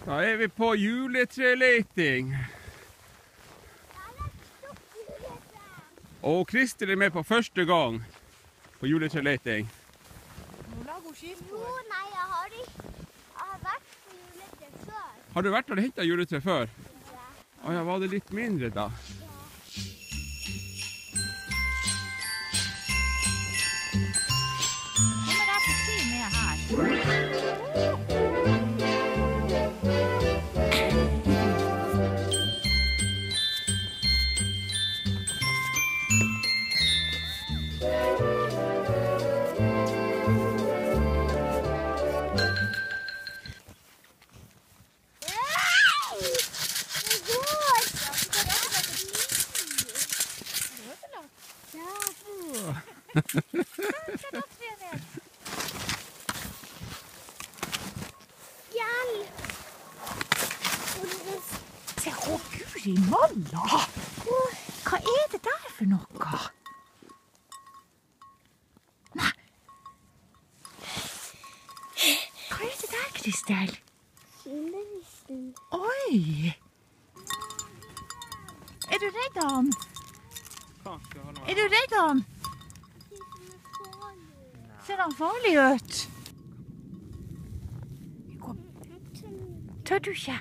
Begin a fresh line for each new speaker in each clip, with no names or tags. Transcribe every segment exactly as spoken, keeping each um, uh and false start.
Da er vi på juletreleiting. Og Kristel er med på første gang på juletreleiting.
Nå lager hun skispor.
Jo, nei, jeg har, ikke, jeg har vært på juletre før.
Har du vært og hentet juletre før?
Ja.
Å ja, var det litt mindre da?
Kommer jeg på si med her? Se, å Guri malla! Hva er det der for noe? Nei. Hva er det der, Kristel?
Skogsnissen.
Oi! Er du redd han? Er du redd han? Ser han farlig ut? Tør du ikke?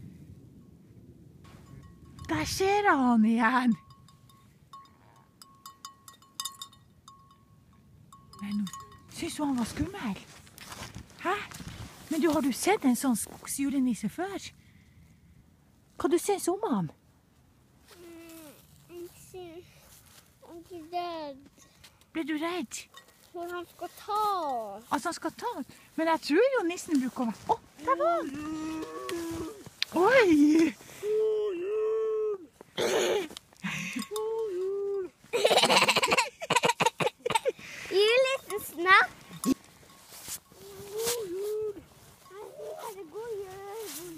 Der ser jeg han igjen. Men synes du han var skummel? Hæ? Men du, har du sett en sånn skogsjulenisse før? Hva du synes om han?
Jeg synes jeg er redd.
Ble du redd?
For han skal ta oss.
Altså han skal ta oss? Men jeg tror jo nissen bruker å være... Å, der var han! Oi!
Julenissen snakk. God jul. God jul.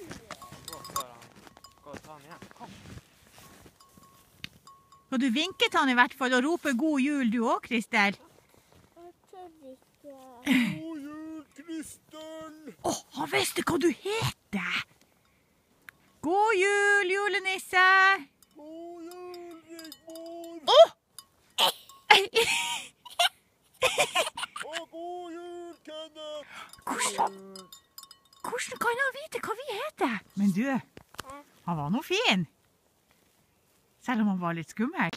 Og du vinket han i hvert fall og roper god jul du også, Kristel.
Jeg tør ikke.
God jul, Kristel!
Åh, han visste hva du heter! God jul, julenisse!
God jul, Rigmor!
Åh!
Og god jul, Kenneth!
Hvordan, hvordan kan han vite hva vi heter? Men du, han var nå fin. Selv om han var litt skummel.